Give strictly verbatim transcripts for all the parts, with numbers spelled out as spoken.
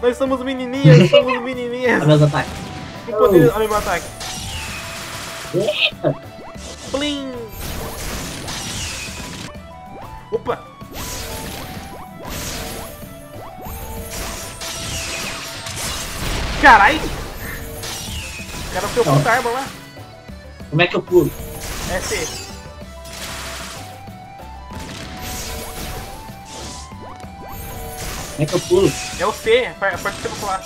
Nós somos menininhas, somos menininhas. Olha meus ataques. Com poder, olha o meu ataque. Eita. Plim. Opa. Carai. O cara foi puta arma lá. Como é que eu pulo? É C. Como é que eu pulo? É o C, a parte que você vai pular.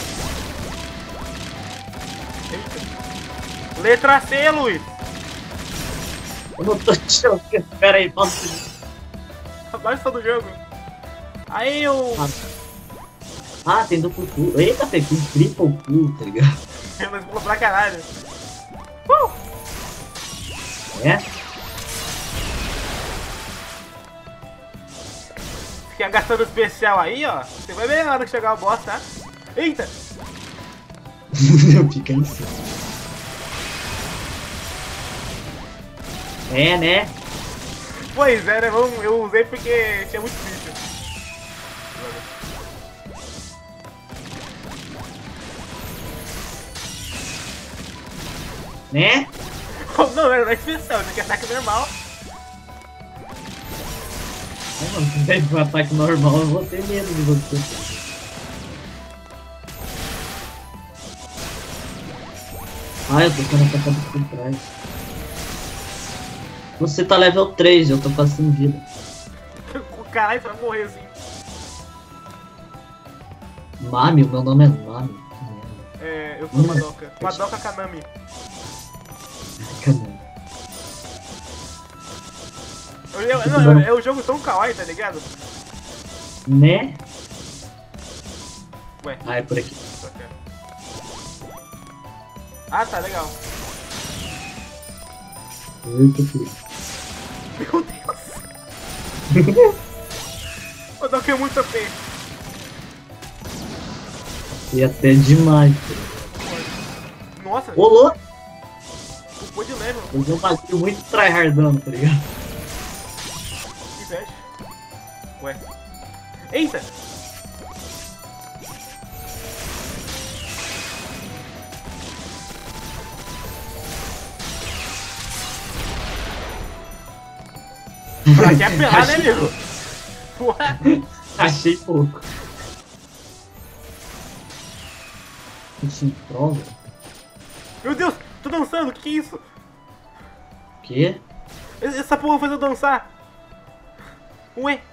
Eita. Letra C, Luiz. Eu não tô achando. Pera aí, posso. Abaixo do jogo. Aí eu. Ah, ah, tem duplo pulo. Eita, peguei um triple pulo, tá ligado? Mas pula pra caralho. Uh! É? Fica gastando especial aí, ó. Você vai ver na hora que chegar o boss, tá? Eita! Fica em cima. É, né? Pois é, né? Vamos- Eu usei porque tinha muito bicho. Né? Não, não é especial, tem que ataque normal. Ai, mano, se tiver um ataque normal, eu vou ter medo de você. Ah, eu tô sendo atacado por trás. Você tá level três, eu tô quase sem vida. Caralho, você vai morrer assim. Mami, o meu nome é Mami. É, eu sou Madoka. Madoka Kanami. Caramba. Eu, eu, não, é o jogo tão kawaii, tá ligado? Né? Ué, Ah, é por aqui. só que é. Ah, tá, legal. Muito feliz. Meu Deus! Madoka é muito A P. E até demais. Nossa, Ô, louco! upou de level. Eu vi um bagulho muito tryhardando, tá ligado? Que inveja. Ué. Eita! Pra que apelar, né, amigo? Ué. Achei pouco. Isso em prova? Meu Deus, tô dançando, o que, que é isso? O quê? Essa porra faz eu dançar. Ué.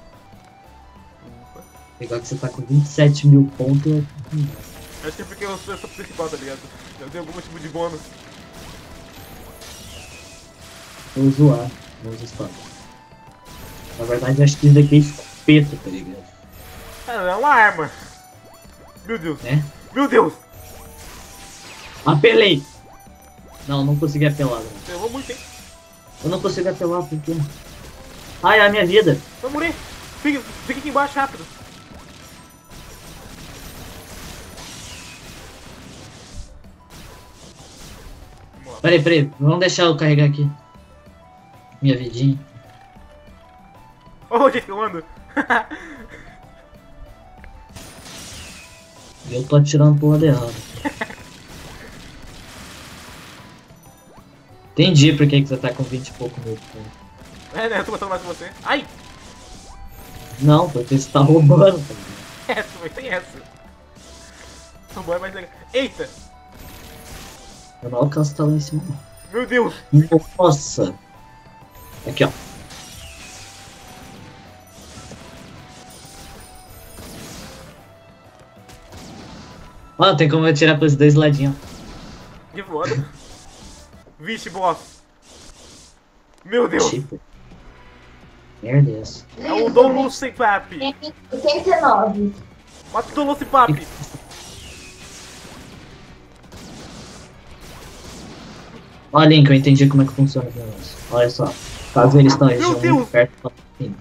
Legal que você tá com vinte e sete mil pontos. Eu... Acho que é porque eu sou essa principal, tá ligado? Eu tenho algum tipo de bônus. Vou zoar, vou spam. Na verdade, acho que isso daqui é escopeta, tá ligado? Ah, não, é uma arma. Meu Deus. Né? Meu Deus. Apelei! Não, não consegui apelar. Né? Eu vou muito, hein? Eu não consigo apelar porque... Ai, a minha vida! Vai morrer. Fica, fica aqui embaixo rápido. Peraí, peraí, vamos deixar eu carregar aqui. Minha vidinha. Olha o jeito que eu ando. E eu tô atirando pro lado errado. Entendi por que que você tá com vinte e pouco mil pontos. É, né? Eu tô botando mais que você. Ai! Não, porque você tá roubando. Tá ligado? Essa, mas tem essa. O bom é mais legal. Eita! Eu não alcanço tá lá em cima. Meu Deus! Nossa! Aqui, ó. Ó, tem como eu atirar pros dois ladinhos. Que foda. Vixe, boss. Meu Deus! Tipo. Merda é essa. É o Dom Lucipap. oitenta e nove. Mata o Dom Lucipap. Ó, Link, eu entendi como é que funciona esse negócio. Olha só. Caso eles estão Meu muito Deus! perto do fim.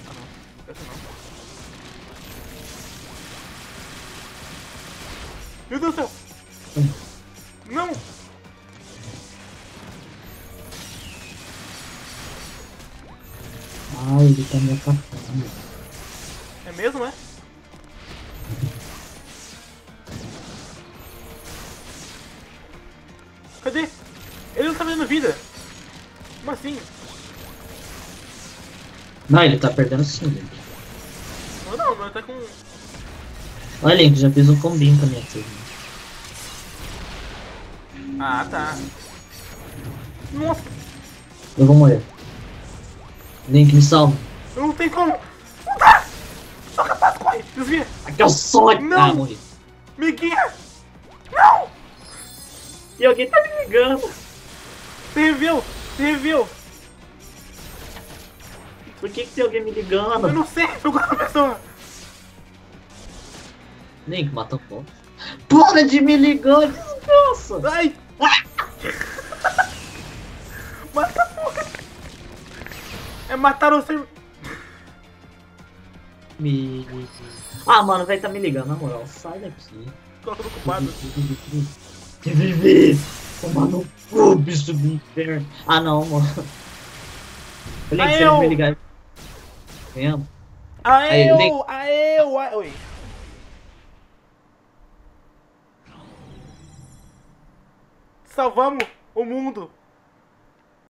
Meu Deus do céu! Não! Ah, ele tá me atacando. É mesmo, é? tá perdendo vida? Como assim? Não, ele tá perdendo sim, Link. Não, não, não, ele tá com... Olha, Link, já fiz um combinho com a minha turma. Ah, tá. Nossa, Eu vou morrer. Link, me salva. eu não tenho como. Não dá! Sou capaz, corre, desvia. Aqui é o Sonic! Não. Ah, morri. Me guia. Não! E alguém tá me ligando. Se reviveu, se reviveu. Por que que tem alguém me ligando? Eu não sei, eu gosto da pessoa. Link, mata um pouco. Para de me ligar, desgraça! Ai! Mata a porra! É matar o ser... Me... Ah, mano, vai tá me ligando, na moral. Sai daqui. Coloca no culpado. Viver! Tomar no cu, bicho do inferno. Ah, não, mano. Eu lembro Ah, que eu- ele me ligar. Vendo? Aê, Aí, eu, Link. aê, eu, aê, oi. Salvamos o mundo.